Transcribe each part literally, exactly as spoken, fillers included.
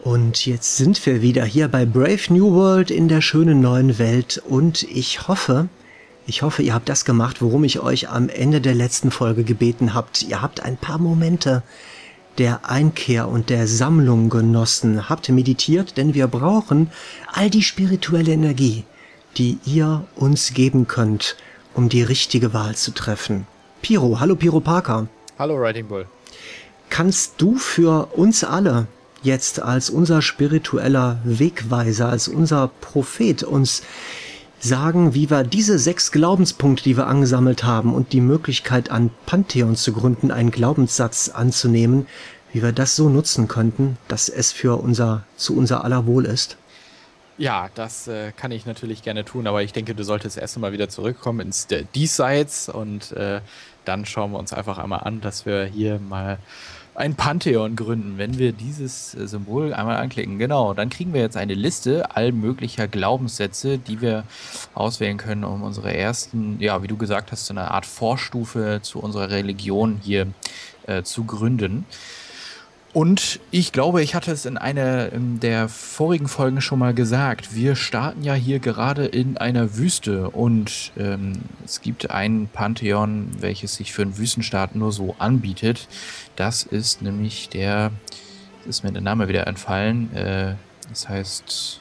Und jetzt sind wir wieder hier bei Brave New World in der schönen neuen Welt und ich hoffe, ich hoffe, ihr habt das gemacht, worum ich euch am Ende der letzten Folge gebeten habt. Ihr habt ein paar Momente der Einkehr und der Sammlung genossen, habt meditiert, denn wir brauchen all die spirituelle Energie, die ihr uns geben könnt, um die richtige Wahl zu treffen. Piro, hallo Piro Parker. Hallo Writing Bull. Kannst du für uns alle jetzt als unser spiritueller Wegweiser, als unser Prophet uns sagen, wie wir diese sechs Glaubenspunkte, die wir angesammelt haben und die Möglichkeit an Pantheon zu gründen, einen Glaubenssatz anzunehmen, wie wir das so nutzen könnten, dass es für unser, zu unser aller Wohl ist? Ja, das äh, kann ich natürlich gerne tun, aber ich denke, du solltest erst einmal wieder zurückkommen ins äh, Diesseits und äh, dann schauen wir uns einfach einmal an, dass wir hier mal ein Pantheon gründen. Wenn wir dieses äh, Symbol einmal anklicken, genau, dann kriegen wir jetzt eine Liste all möglicher Glaubenssätze, die wir auswählen können, um unsere ersten, ja, wie du gesagt hast, so eine Art Vorstufe zu unserer Religion hier äh, zu gründen. Und ich glaube, ich hatte es in einer der vorigen Folgen schon mal gesagt, wir starten ja hier gerade in einer Wüste und ähm, es gibt ein Pantheon, welches sich für einen Wüstenstaat nur so anbietet. Das ist nämlich der, jetzt ist mir der Name wieder entfallen, äh, das heißt,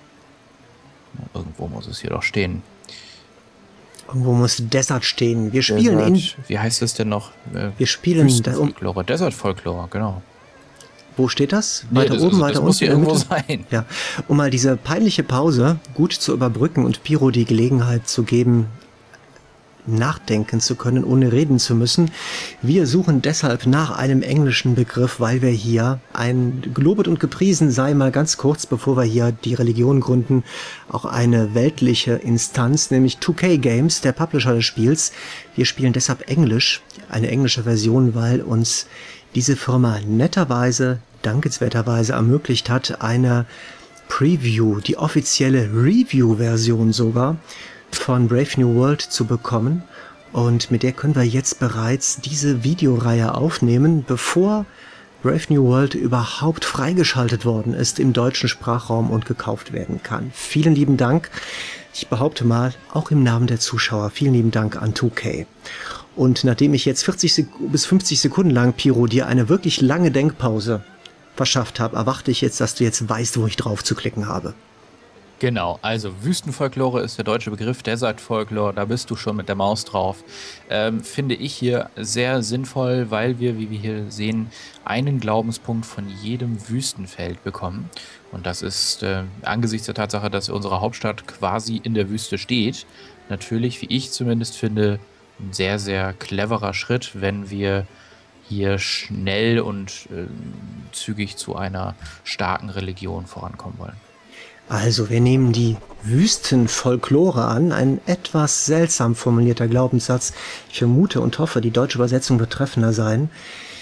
irgendwo muss es hier doch stehen. Irgendwo muss Desert stehen. Wir spielen Desert, in... Wie heißt es denn noch? Äh, wir spielen... Wüstenfolklore, Desert-Folklore, genau. Wo steht das? Nee, weiter das, oben, also, weiter das unten? muss hier irgendwo sein. Ja, um mal diese peinliche Pause gut zu überbrücken und Piro die Gelegenheit zu geben, nachdenken zu können, ohne reden zu müssen. Wir suchen deshalb nach einem englischen Begriff, weil wir hier, ein gelobet und gepriesen sei, mal ganz kurz, bevor wir hier die Religion gründen, auch eine weltliche Instanz, nämlich two K Games, der Publisher des Spiels. Wir spielen deshalb Englisch, eine englische Version, weil uns diese Firma netterweise, dankenswerterweise ermöglicht hat, eine Preview, die offizielle Review-Version sogar, von Brave New World zu bekommen. Und mit der können wir jetzt bereits diese Videoreihe aufnehmen, bevor Brave New World überhaupt freigeschaltet worden ist im deutschen Sprachraum und gekauft werden kann. Vielen lieben Dank. Ich behaupte mal, auch im Namen der Zuschauer, vielen lieben Dank an two K. Und nachdem ich jetzt vierzig bis fünfzig Sekunden lang, Piro, dir eine wirklich lange Denkpause verschafft habe, erwarte ich jetzt, dass du jetzt weißt, wo ich drauf zu klicken habe. Genau, also Wüstenfolklore ist der deutsche Begriff, Desert-Folklore, da bist du schon mit der Maus drauf. Ähm, finde ich hier sehr sinnvoll, weil wir, wie wir hier sehen, einen Glaubenspunkt von jedem Wüstenfeld bekommen. Und das ist äh, angesichts der Tatsache, dass unsere Hauptstadt quasi in der Wüste steht, natürlich, wie ich zumindest finde, ein sehr, sehr cleverer Schritt, wenn wir hier schnell und äh, zügig zu einer starken Religion vorankommen wollen. Also, wir nehmen die Wüstenfolklore an, ein etwas seltsam formulierter Glaubenssatz. Ich vermute und hoffe, die deutsche Übersetzung wird treffender sein.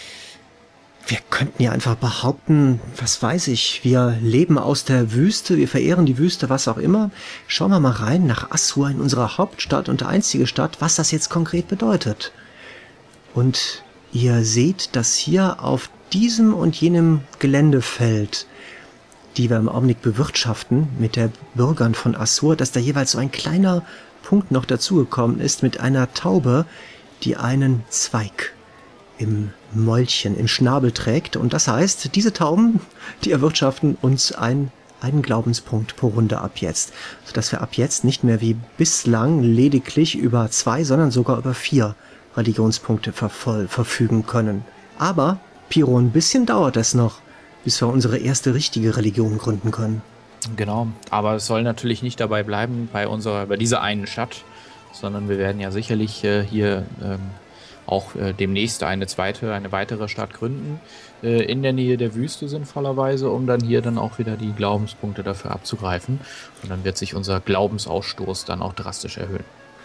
Wir könnten ja einfach behaupten, was weiß ich, wir leben aus der Wüste, wir verehren die Wüste, was auch immer. Schauen wir mal rein nach Assur in unserer Hauptstadt und einzige Stadt, was das jetzt konkret bedeutet. Und ihr seht, dass hier auf diesem und jenem Geländefeld, die wir im Augenblick bewirtschaften mit der Bürgern von Assur, dass da jeweils so ein kleiner Punkt noch dazugekommen ist mit einer Taube, die einen Zweig im Mäulchen, im Schnabel trägt. Und das heißt, diese Tauben, die erwirtschaften uns ein, einen Glaubenspunkt pro Runde ab jetzt. Sodass wir ab jetzt nicht mehr wie bislang lediglich über zwei, sondern sogar über vier Religionspunkte vervoll, verfügen können. Aber, Piro, ein bisschen dauert es noch, bis wir unsere erste richtige Religion gründen können. Genau, aber es soll natürlich nicht dabei bleiben bei unserer, bei dieser einen Stadt, sondern wir werden ja sicherlich äh, hier ähm, auch äh, demnächst eine zweite, eine weitere Stadt gründen, äh, in der Nähe der Wüste sinnvollerweise, um dann hier dann auch wieder die Glaubenspunkte dafür abzugreifen. Und dann wird sich unser Glaubensausstoß dann auch drastisch erhöhen.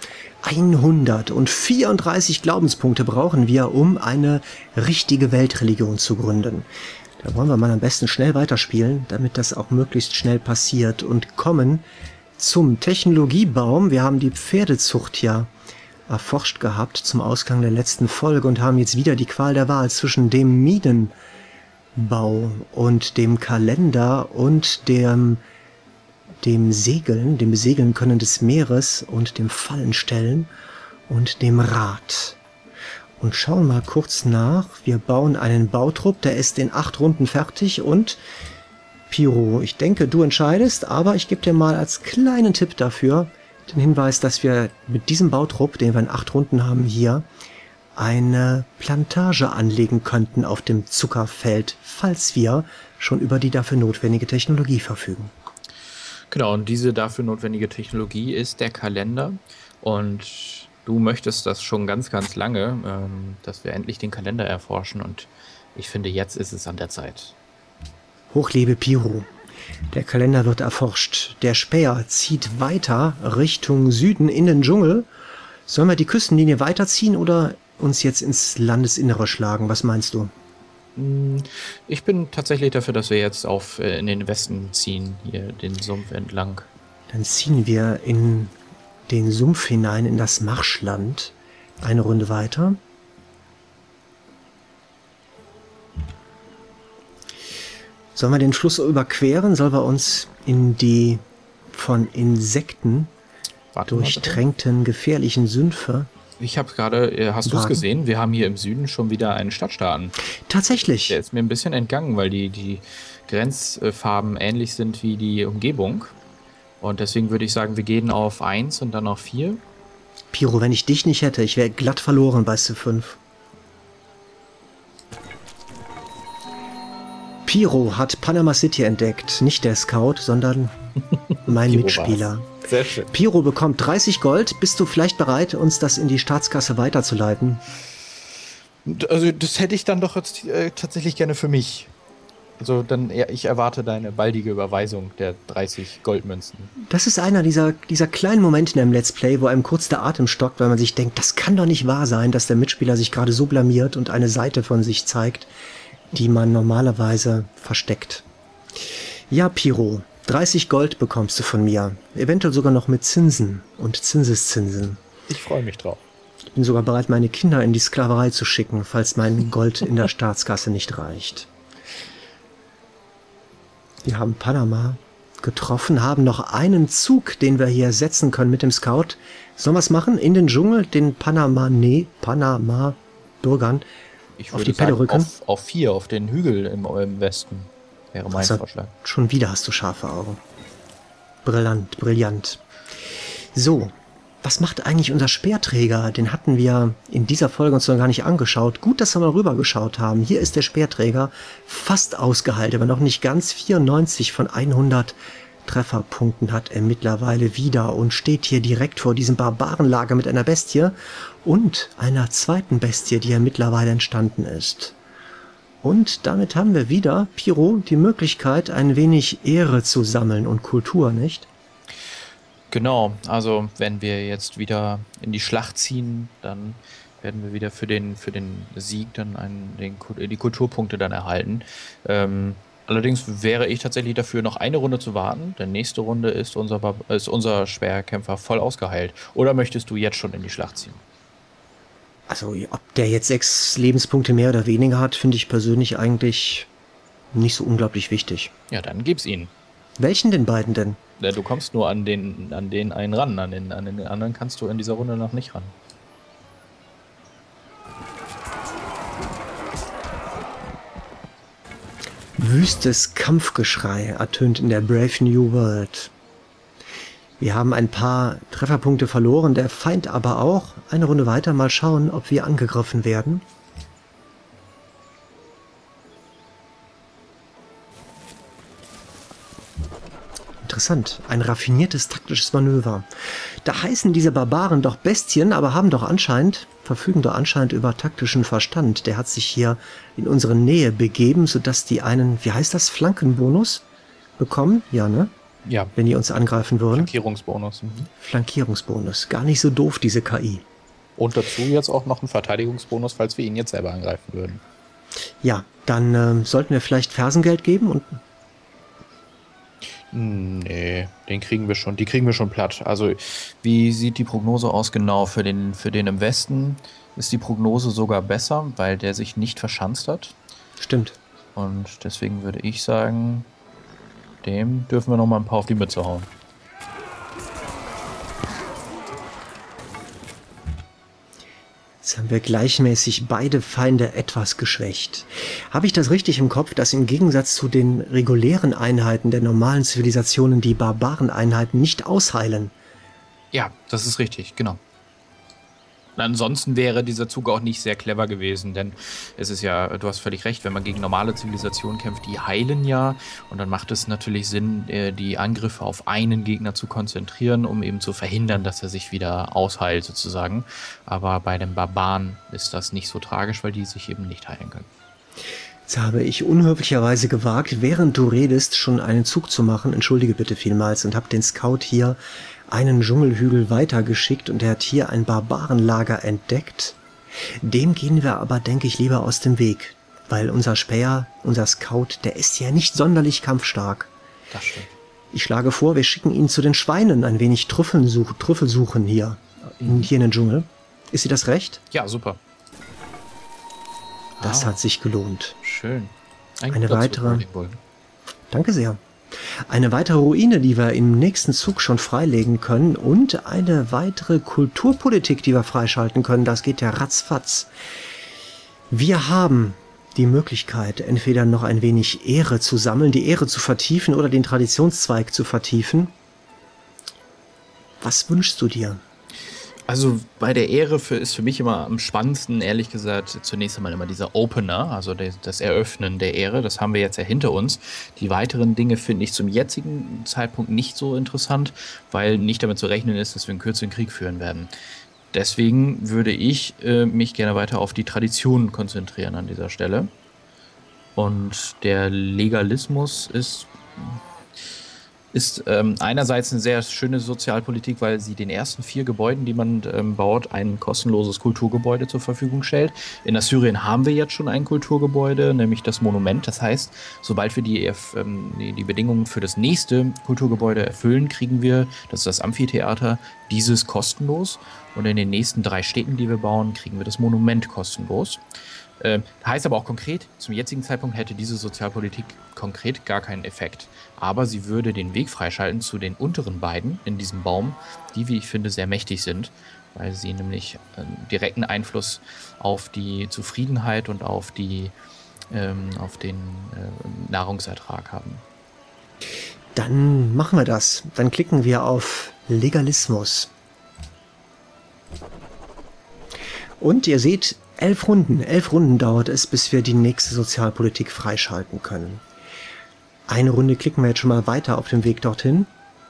hundertvierunddreißig Glaubenspunkte brauchen wir, um eine richtige Weltreligion zu gründen. Da wollen wir mal am besten schnell weiterspielen, damit das auch möglichst schnell passiert und kommen zum Technologiebaum. Wir haben die Pferdezucht ja erforscht gehabt zum Ausgang der letzten Folge und haben jetzt wieder die Qual der Wahl zwischen dem Minen Bau und dem Kalender und dem, dem Segeln, dem Besegeln können des Meeres und dem Fallenstellen und dem Rad. Und schauen mal kurz nach. Wir bauen einen Bautrupp, der ist in acht Runden fertig und Piro, ich denke, du entscheidest, aber ich gebe dir mal als kleinen Tipp dafür den Hinweis, dass wir mit diesem Bautrupp, den wir in acht Runden haben, hier eine Plantage anlegen könnten auf dem Zuckerfeld, falls wir schon über die dafür notwendige Technologie verfügen. Genau, und diese dafür notwendige Technologie ist der Kalender. Und du möchtest das schon ganz, ganz lange, ähm, dass wir endlich den Kalender erforschen. Und ich finde, jetzt ist es an der Zeit. Hochlebe Piro. Der Kalender wird erforscht. Der Späher zieht weiter Richtung Süden in den Dschungel. Sollen wir die Küstenlinie weiterziehen oder uns jetzt ins Landesinnere schlagen? Was meinst du? Ich bin tatsächlich dafür, dass wir jetzt auf äh, in den Westen ziehen, hier den Sumpf entlang. Dann ziehen wir in den Sumpf hinein, in das Marschland. Eine Runde weiter. Sollen wir den Fluss überqueren? Sollen wir uns in die von Insekten Warte mal, durchtränkten, gefährlichen Sümpfe? Ich habe gerade, äh, hast du es Wagen? gesehen? Wir haben hier im Süden schon wieder einen Stadtstaaten. Tatsächlich. Der ist mir ein bisschen entgangen, weil die, die Grenzfarben ähnlich sind wie die Umgebung. Und deswegen würde ich sagen, wir gehen auf eins und dann auf vier. Piro, wenn ich dich nicht hätte, ich wäre glatt verloren bei C fünf. Piro hat Panama City entdeckt. Nicht der Scout, sondern mein Piro Mitspieler. war's. Sehr schön. Piro bekommt dreißig Gold. Bist du vielleicht bereit, uns das in die Staatskasse weiterzuleiten? Also das hätte ich dann doch jetzt, äh, tatsächlich gerne für mich. Also dann, ja, ich erwarte deine baldige Überweisung der dreißig Goldmünzen. Das ist einer dieser, dieser kleinen Momente im Let's Play, wo einem kurz der Atem stockt, weil man sich denkt, das kann doch nicht wahr sein, dass der Mitspieler sich gerade so blamiert und eine Seite von sich zeigt, die man normalerweise versteckt. Ja, Piro, dreißig Gold bekommst du von mir. Eventuell sogar noch mit Zinsen und Zinseszinsen. Ich freue mich drauf. Ich bin sogar bereit, meine Kinder in die Sklaverei zu schicken, falls mein Gold in der Staatskasse nicht reicht. Wir haben Panama getroffen, haben noch einen Zug, den wir hier setzen können mit dem Scout. Sollen wir es machen? In den Dschungel, den Panama, nee, Panama-Bürgern Ich auf würde die Pelle sagen, rücken? auf, auf vier, auf den Hügel im, im Westen. Wäre mein Also, Vorschlag. schon wieder hast du scharfe Augen. Brillant, brillant. So, was macht eigentlich unser Speerträger? Den hatten wir in dieser Folge uns noch gar nicht angeschaut. Gut, dass wir mal rübergeschaut haben. Hier ist der Speerträger fast ausgeheilt, aber noch nicht ganz. vierundneunzig von hundert Trefferpunkten hat er mittlerweile wieder und steht hier direkt vor diesem Barbarenlager mit einer Bestie und einer zweiten Bestie, die ja mittlerweile entstanden ist. Und damit haben wir wieder, Piro, die Möglichkeit, ein wenig Ehre zu sammeln und Kultur, nicht? Genau, also wenn wir jetzt wieder in die Schlacht ziehen, dann werden wir wieder für den, für den Sieg dann einen, den, die Kulturpunkte dann erhalten. Ähm, allerdings wäre ich tatsächlich dafür, noch eine Runde zu warten, denn nächste Runde ist unser, Bar- ist unser Schwerkämpfer voll ausgeheilt. Oder möchtest du jetzt schon in die Schlacht ziehen? Also, ob der jetzt sechs Lebenspunkte mehr oder weniger hat, finde ich persönlich eigentlich nicht so unglaublich wichtig. Ja, dann gib's ihn. Welchen den beiden denn? Ja, du kommst nur an den, an den einen ran, an den, an den anderen kannst du in dieser Runde noch nicht ran. Wüstes Kampfgeschrei ertönt in der Brave New World. Wir haben ein paar Trefferpunkte verloren, der Feind aber auch. Eine Runde weiter, mal schauen, ob wir angegriffen werden. Interessant, ein raffiniertes taktisches Manöver. Da heißen diese Barbaren doch Bestien, aber haben doch anscheinend, verfügen doch anscheinend über taktischen Verstand. Der hat sich hier in unsere Nähe begeben, sodass die einen, wie heißt das, Flankenbonus bekommen? Ja, ne? Ja, Wenn die uns angreifen würden. Flankierungsbonus. Mhm. Flankierungsbonus. Gar nicht so doof, diese K I. Und dazu jetzt auch noch ein Verteidigungsbonus, falls wir ihn jetzt selber angreifen würden. Ja, dann ähm, sollten wir vielleicht Fersengeld geben und Nee, den kriegen wir schon, die kriegen wir schon platt. Also, wie sieht die Prognose aus genau? Für den, für den im Westen ist die Prognose sogar besser, weil der sich nicht verschanzt hat. stimmt. Und deswegen würde ich sagen, dem dürfen wir noch mal ein paar auf die Mütze hauen. Jetzt haben wir gleichmäßig beide Feinde etwas geschwächt. Habe ich das richtig im Kopf, dass im Gegensatz zu den regulären Einheiten der normalen Zivilisationen die Barbareneinheiten nicht ausheilen? Ja, das ist richtig, genau. Ansonsten wäre dieser Zug auch nicht sehr clever gewesen, denn es ist ja, du hast völlig recht, wenn man gegen normale Zivilisationen kämpft, die heilen ja, und dann macht es natürlich Sinn, die Angriffe auf einen Gegner zu konzentrieren, um eben zu verhindern, dass er sich wieder ausheilt sozusagen. Aber bei den Barbaren ist das nicht so tragisch, weil die sich eben nicht heilen können. Jetzt habe ich unhöflicherweise gewagt, während du redest, schon einen Zug zu machen, entschuldige bitte vielmals, und habe den Scout hier einen Dschungelhügel weitergeschickt und er hat hier ein Barbarenlager entdeckt. Dem gehen wir aber, denke ich, lieber aus dem Weg, weil unser Späher, unser Scout, der ist ja nicht sonderlich kampfstark. Das stimmt. Ich schlage vor, wir schicken ihn zu den Schweinen, ein wenig Trüffeln such, Trüffel suchen hier, in, hier in den Dschungel. Ist dir das recht? Ja, super. Das Ah, hat sich gelohnt. schön. Ein Eine guter weitere- Zug, Boden. Danke sehr. Eine weitere Ruine, die wir im nächsten Zug schon freilegen können und eine weitere Kulturpolitik, die wir freischalten können. Das geht ja ratzfatz. Wir haben die Möglichkeit, entweder noch ein wenig Ehre zu sammeln, die Ehre zu vertiefen oder den Traditionszweig zu vertiefen. Was wünschst du dir? Also bei der Ehre für, ist für mich immer am spannendsten, ehrlich gesagt, zunächst einmal immer dieser Opener, also der, das Eröffnen der Ehre. Das haben wir jetzt ja hinter uns. Die weiteren Dinge finde ich zum jetzigen Zeitpunkt nicht so interessant, weil nicht damit zu rechnen ist, dass wir einen kürzeren Krieg führen werden. Deswegen würde ich äh, mich gerne weiter auf die Traditionen konzentrieren an dieser Stelle. Und der Legalismus ist... ist ähm, einerseits eine sehr schöne Sozialpolitik, weil sie den ersten vier Gebäuden, die man ähm, baut, ein kostenloses Kulturgebäude zur Verfügung stellt. In Assyrien haben wir jetzt schon ein Kulturgebäude, nämlich das Monument. Das heißt, sobald wir die, ähm, die, die Bedingungen für das nächste Kulturgebäude erfüllen, kriegen wir, das ist das Amphitheater, dieses kostenlos. Und in den nächsten drei Städten, die wir bauen, kriegen wir das Monument kostenlos. Äh, heißt aber auch konkret, zum jetzigen Zeitpunkt hätte diese Sozialpolitik konkret gar keinen Effekt. Aber sie würde den Weg freischalten zu den unteren beiden in diesem Baum, die, wie ich finde, sehr mächtig sind, weil sie nämlich einen direkten Einfluss auf die Zufriedenheit und auf, die, ähm, auf den äh, Nahrungsertrag haben. Dann machen wir das. Dann klicken wir auf Legalismus. Und ihr seht, elf Runden. Elf Runden dauert es, bis wir die nächste Sozialpolitik freischalten können. Eine Runde klicken wir jetzt schon mal weiter auf dem Weg dorthin.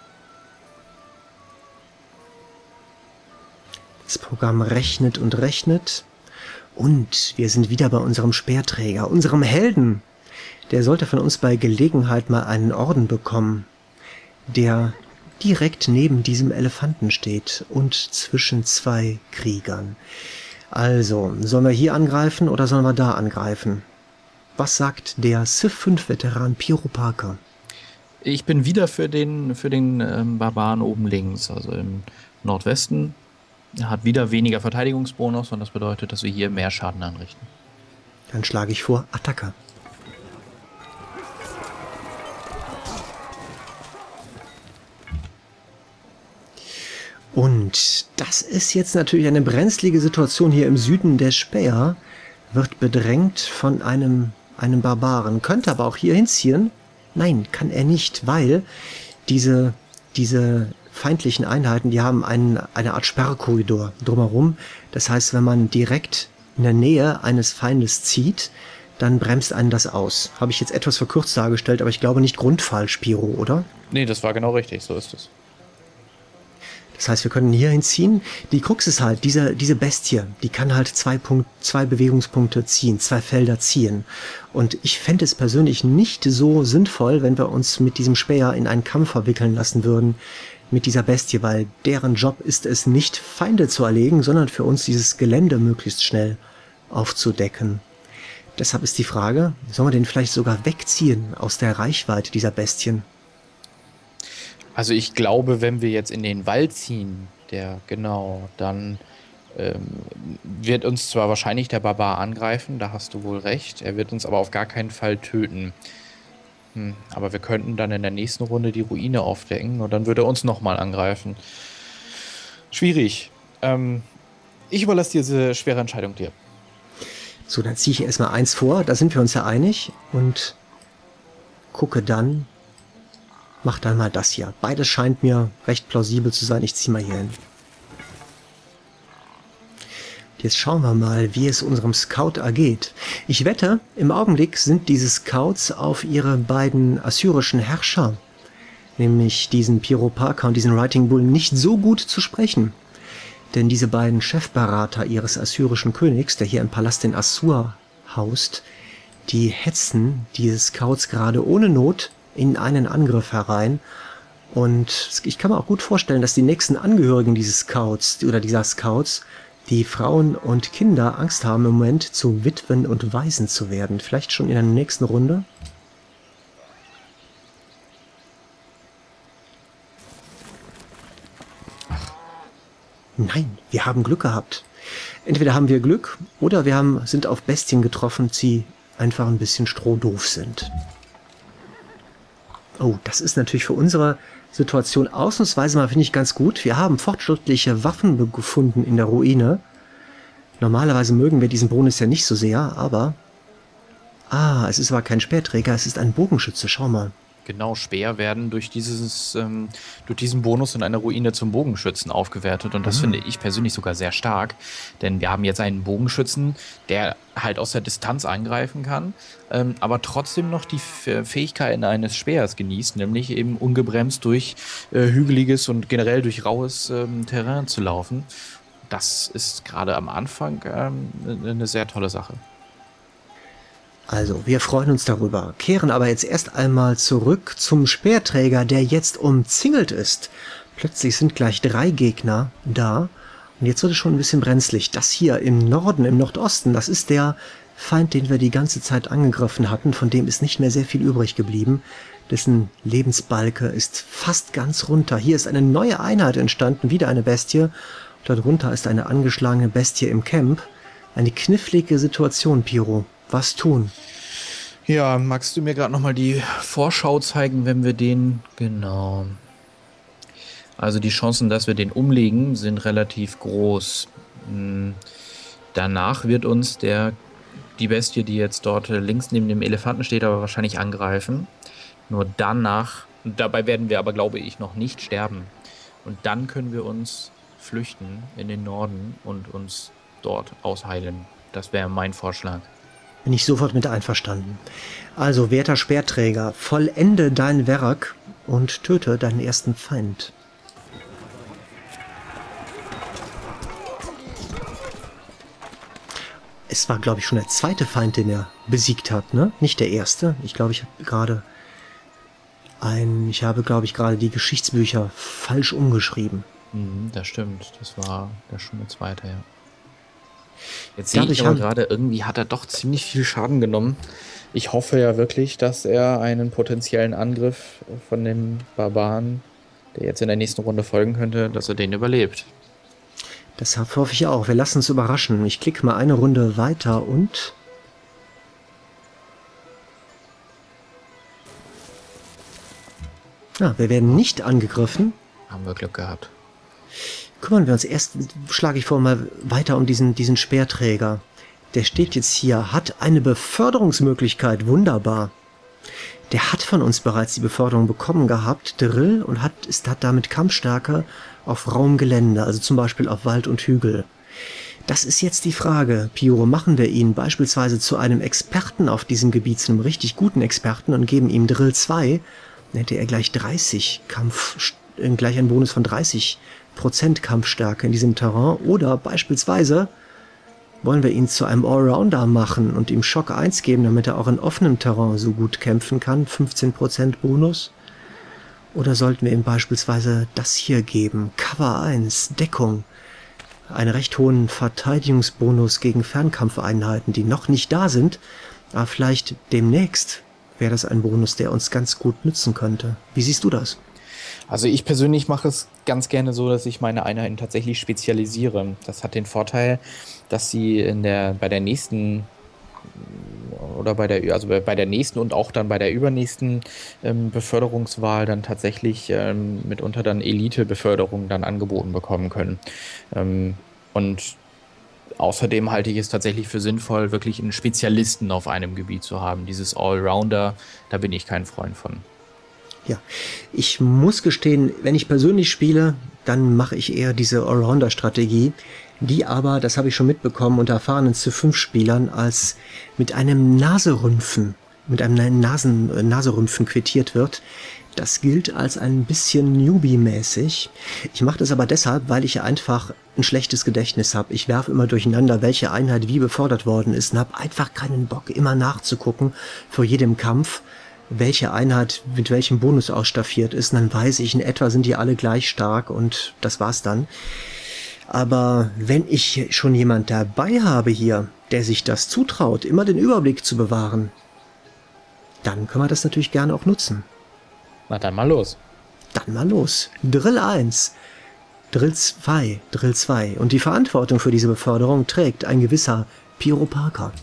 Das Programm rechnet und rechnet. Und wir sind wieder bei unserem Speerträger, unserem Helden. Der sollte von uns bei Gelegenheit mal einen Orden bekommen, der direkt neben diesem Elefanten steht und zwischen zwei Kriegern. Also, sollen wir hier angreifen oder sollen wir da angreifen? Was sagt der Civ fünf Veteran Piro Parker? Ich bin wieder für den, für den ähm, Barbaren oben links, also im Nordwesten. Er hat wieder weniger Verteidigungsbonus und das bedeutet, dass wir hier mehr Schaden anrichten. Dann schlage ich vor, Attacke. Und das ist jetzt natürlich eine brenzlige Situation hier im Süden. Der Späher wird bedrängt von einem, einem Barbaren. Könnte aber auch hier hinziehen. Nein, kann er nicht, weil diese, diese feindlichen Einheiten, die haben einen, eine Art Sperrkorridor drumherum. Das heißt, wenn man direkt in der Nähe eines Feindes zieht, dann bremst einen das aus. Habe ich jetzt etwas verkürzt dargestellt, aber ich glaube nicht grundfalsch, Piro, oder? Nee, das war genau richtig, so ist es. Das heißt, wir können hier hinziehen. Die Krux ist halt, diese, diese Bestie, die kann halt zwei, Punkt, zwei Bewegungspunkte ziehen, zwei Felder ziehen. Und ich fände es persönlich nicht so sinnvoll, wenn wir uns mit diesem Späher in einen Kampf verwickeln lassen würden mit dieser Bestie, weil deren Job ist es nicht, Feinde zu erlegen, sondern für uns dieses Gelände möglichst schnell aufzudecken. Deshalb ist die Frage, sollen wir den vielleicht sogar wegziehen aus der Reichweite dieser Bestien? Also ich glaube, wenn wir jetzt in den Wald ziehen, der genau, dann ähm, wird uns zwar wahrscheinlich der Barbar angreifen, da hast du wohl recht, er wird uns aber auf gar keinen Fall töten. Hm, aber wir könnten dann in der nächsten Runde die Ruine aufdecken und dann würde er uns nochmal angreifen. Schwierig. Ähm, ich überlasse diese schwere Entscheidung dir. So, dann ziehe ich erstmal eins vor, da sind wir uns ja einig und gucke dann, mach dann mal das hier. Beides scheint mir recht plausibel zu sein, ich ziehe mal hier hin. Jetzt schauen wir mal, wie es unserem Scout ergeht. Ich wette, im Augenblick sind diese Scouts auf ihre beiden assyrischen Herrscher, nämlich diesen Piropaka und diesen Writing Bull, nicht so gut zu sprechen. Denn diese beiden Chefberater ihres assyrischen Königs, der hier im Palast in Assur haust, die hetzen diese Scouts gerade ohne Not in einen Angriff herein. Und ich kann mir auch gut vorstellen, dass die nächsten Angehörigen dieses Scouts oder dieser Scouts, die Frauen und Kinder, Angst haben im Moment zu Witwen und Waisen zu werden. Vielleicht schon in der nächsten Runde. Nein, wir haben Glück gehabt. Entweder haben wir Glück oder wir haben, sind auf Bestien getroffen, die einfach ein bisschen strohdoof sind. Oh, das ist natürlich für unsere Situation ausnahmsweise mal, finde ich, ganz gut. Wir haben fortschrittliche Waffen gefunden in der Ruine. Normalerweise mögen wir diesen Bonus ja nicht so sehr, aber... Ah, es ist aber kein Speerträger, es ist ein Bogenschütze, schau mal. Genau, Speer werden durch dieses, ähm, durch diesen Bonus in einer Ruine zum Bogenschützen aufgewertet und das mhm. finde ich persönlich sogar sehr stark, denn wir haben jetzt einen Bogenschützen, der halt aus der Distanz angreifen kann, ähm, aber trotzdem noch die F- Fähigkeiten eines Speers genießt, nämlich eben ungebremst durch äh, hügeliges und generell durch raues ähm, Terrain zu laufen. Das ist gerade am Anfang ähm, eine sehr tolle Sache. Also, wir freuen uns darüber, kehren aber jetzt erst einmal zurück zum Speerträger, der jetzt umzingelt ist. Plötzlich sind gleich drei Gegner da und jetzt wird es schon ein bisschen brenzlig. Das hier im Norden, im Nordosten, das ist der Feind, den wir die ganze Zeit angegriffen hatten, von dem ist nicht mehr sehr viel übrig geblieben. Dessen Lebensbalke ist fast ganz runter. Hier ist eine neue Einheit entstanden, wieder eine Bestie. Darunter ist eine angeschlagene Bestie im Camp. Eine knifflige Situation, Piro. Was tun? Ja, magst du mir gerade nochmal die Vorschau zeigen, wenn wir den... Genau. Also die Chancen, dass wir den umlegen, sind relativ groß. Hm. Danach wird uns der die Bestie, die jetzt dort links neben dem Elefanten steht, aber wahrscheinlich angreifen. Nur danach, dabei werden wir aber, glaube ich, noch nicht sterben. Und dann können wir uns flüchten in den Norden und uns dort ausheilen. Das wäre mein Vorschlag. Bin ich sofort mit einverstanden. Also, werter Speerträger, vollende dein Werk und töte deinen ersten Feind. Es war, glaube ich, schon der zweite Feind, den er besiegt hat, ne? Nicht der erste. Ich glaube, ich habe gerade ein, ich habe, glaube ich, gerade die Geschichtsbücher falsch umgeschrieben. Mhm, das stimmt. Das war das schon der zweite, ja. Jetzt sehe Dadurch ich aber haben- gerade, irgendwie hat er doch ziemlich viel Schaden genommen. Ich hoffe ja wirklich, dass er einen potenziellen Angriff von dem Barbaren, der jetzt in der nächsten Runde folgen könnte, dass er den überlebt. Das hoffe ich auch. Wir lassen uns überraschen. Ich klicke mal eine Runde weiter und... Ja, wir werden nicht angegriffen. Haben wir Glück gehabt. Kümmern wir uns erst, schlage ich vor, mal weiter um diesen, diesen Speerträger. Der steht jetzt hier, hat eine Beförderungsmöglichkeit, wunderbar. Der hat von uns bereits die Beförderung bekommen gehabt, Drill, und hat, ist, hat damit Kampfstärke auf rauem Gelände, also zum Beispiel auf Wald und Hügel. Das ist jetzt die Frage, Piro, machen wir ihn beispielsweise zu einem Experten auf diesem Gebiet, zu einem richtig guten Experten und geben ihm Drill zwei, dann hätte er gleich dreißig Kampf, äh, gleich einen Bonus von dreißig Prozent Kampfstärke in diesem Terrain, oder beispielsweise wollen wir ihn zu einem Allrounder machen und ihm Schock eins geben, damit er auch in offenem Terrain so gut kämpfen kann, fünfzehn Prozent Bonus. Oder sollten wir ihm beispielsweise das hier geben, Cover eins, Deckung, einen recht hohen Verteidigungsbonus gegen Fernkampfeinheiten, die noch nicht da sind, aber vielleicht demnächst wäre das ein Bonus, der uns ganz gut nützen könnte. Wie siehst du das? Also ich persönlich mache es ganz gerne so, dass ich meine Einheiten tatsächlich spezialisiere. Das hat den Vorteil, dass sie in der, bei der nächsten oder bei der, also bei, bei der nächsten und auch dann bei der übernächsten ähm, Beförderungswahl dann tatsächlich ähm, mitunter dann Elite-Beförderung dann angeboten bekommen können. Ähm, und außerdem halte ich es tatsächlich für sinnvoll, wirklich einen Spezialisten auf einem Gebiet zu haben. Dieses Allrounder, da bin ich kein Freund von. Ja, ich muss gestehen, wenn ich persönlich spiele, dann mache ich eher diese Allrounder-Strategie, die aber, das habe ich schon mitbekommen, unter erfahrenen zu fünf Spielern als mit einem Naserümpfen, mit einem Nasen, Naserümpfen quittiert wird. Das gilt als ein bisschen Newbie-mäßig. Ich mache das aber deshalb, weil ich einfach ein schlechtes Gedächtnis habe. Ich werfe immer durcheinander, welche Einheit wie befördert worden ist und habe einfach keinen Bock, immer nachzugucken vor jedem Kampf, welche Einheit mit welchem Bonus ausstaffiert ist. Und dann weiß ich, in etwa sind die alle gleich stark und das war's dann. Aber wenn ich schon jemand dabei habe hier, der sich das zutraut, immer den Überblick zu bewahren, dann können wir das natürlich gerne auch nutzen. Na dann mal los. Dann mal los. Drill eins, Drill zwei, Drill zwei. Und die Verantwortung für diese Beförderung trägt ein gewisser Piro Parker.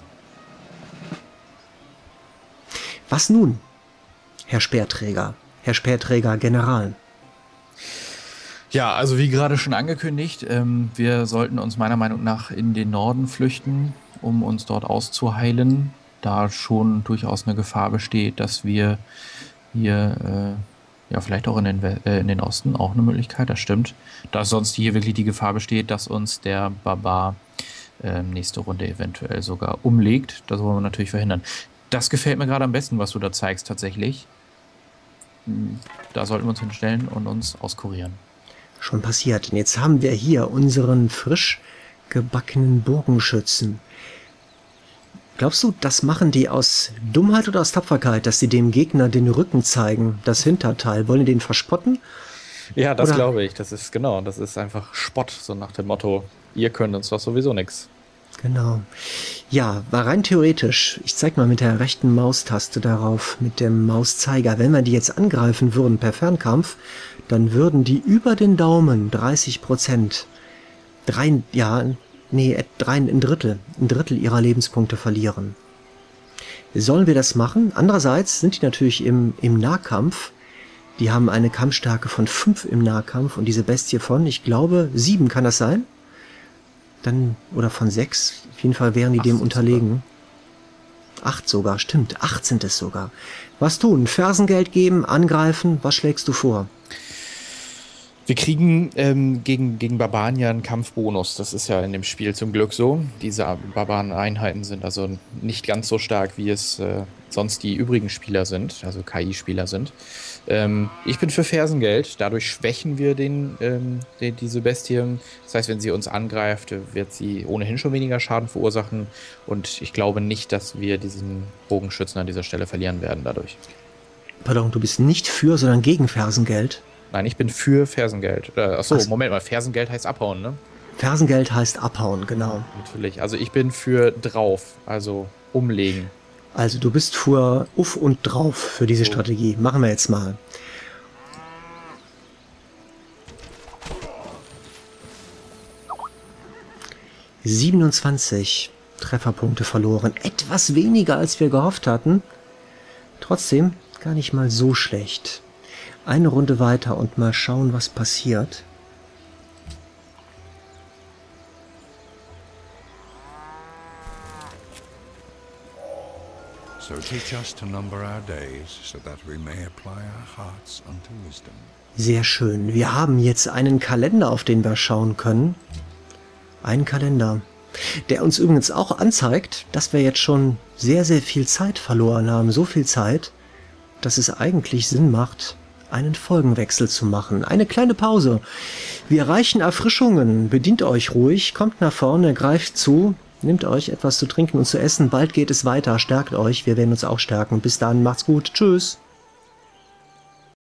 Was nun, Herr Speerträger, Herr Speerträger General? Ja, also wie gerade schon angekündigt, ähm, wir sollten uns meiner Meinung nach in den Norden flüchten, um uns dort auszuheilen, da schon durchaus eine Gefahr besteht, dass wir hier, äh, ja vielleicht auch in den, äh, in den Osten, auch eine Möglichkeit, das stimmt, dass sonst hier wirklich die Gefahr besteht, dass uns der Barbar äh, nächste Runde eventuell sogar umlegt. Das wollen wir natürlich verhindern. Das gefällt mir gerade am besten, was du da zeigst tatsächlich. Da sollten wir uns hinstellen und uns auskurieren. Schon passiert. Und jetzt haben wir hier unseren frisch gebackenen Bogenschützen. Glaubst du, das machen die aus Dummheit oder aus Tapferkeit, dass sie dem Gegner den Rücken zeigen, das Hinterteil? Wollen die den verspotten? Ja, das Oder? glaube ich. Das ist genau, das ist einfach Spott, so nach dem Motto, ihr könnt uns doch sowieso nichts. Genau. Ja, war rein theoretisch. Ich zeig mal mit der rechten Maustaste darauf, mit dem Mauszeiger. Wenn wir die jetzt angreifen würden per Fernkampf, dann würden die über den Daumen dreißig Prozent, drei, ja, nee, drei, ein Drittel, ein Drittel ihrer Lebenspunkte verlieren. Sollen wir das machen? Andererseits sind die natürlich im, im Nahkampf. Die haben eine Kampfstärke von fünf im Nahkampf und diese Bestie von, ich glaube, sieben kann das sein? Dann, oder von sechs, auf jeden Fall wären die dem unterlegen. Acht sogar, stimmt, acht sind es sogar. Was tun? Fersengeld geben, angreifen, was schlägst du vor? Wir kriegen ähm, gegen, gegen Barbaren ja einen Kampfbonus. Das ist ja in dem Spiel zum Glück so. Diese Barbaren-Einheiten sind also nicht ganz so stark, wie es äh, sonst die übrigen Spieler sind, also K I-Spieler sind. Ähm, ich bin für Fersengeld. Dadurch schwächen wir den, ähm, den, diese Bestie. Das heißt, wenn sie uns angreift, wird sie ohnehin schon weniger Schaden verursachen. Und ich glaube nicht, dass wir diesen Bogenschützen an dieser Stelle verlieren werden dadurch. Pardon, du bist nicht für, sondern gegen Fersengeld? Nein, ich bin für Fersengeld. Äh, achso, Ach. Moment mal, Fersengeld heißt abhauen, ne? Fersengeld heißt abhauen, genau. Natürlich. Also ich bin für drauf, also umlegen. Also du bist für uff und drauf für diese So. Strategie. Machen wir jetzt mal. siebenundzwanzig Trefferpunkte verloren. Etwas weniger, als wir gehofft hatten. Trotzdem gar nicht mal so schlecht. Eine Runde weiter und mal schauen, was passiert. So teach us to number our days, so that we may apply our hearts unto wisdom. Sehr schön. Wir haben jetzt einen Kalender, auf den wir schauen können. Ein Kalender, der uns übrigens auch anzeigt, dass wir jetzt schon sehr, sehr viel Zeit verloren haben. So viel Zeit, dass es eigentlich Sinn macht, einen Folgenwechsel zu machen. Eine kleine Pause. Wir reichen Erfrischungen. Bedient euch ruhig, kommt nach vorne, greift zu, nehmt euch etwas zu trinken und zu essen. Bald geht es weiter. Stärkt euch. Wir werden uns auch stärken. Bis dann. Macht's gut. Tschüss.